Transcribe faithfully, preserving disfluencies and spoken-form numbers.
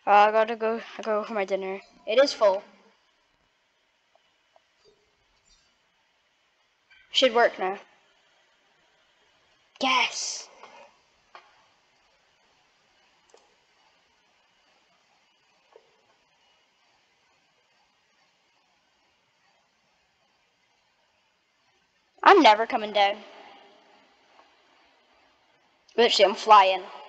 Uh, I gotta go. I gotta go for my dinner. It is full. Should work now. Yes. I'm never coming down. Literally, I'm flying.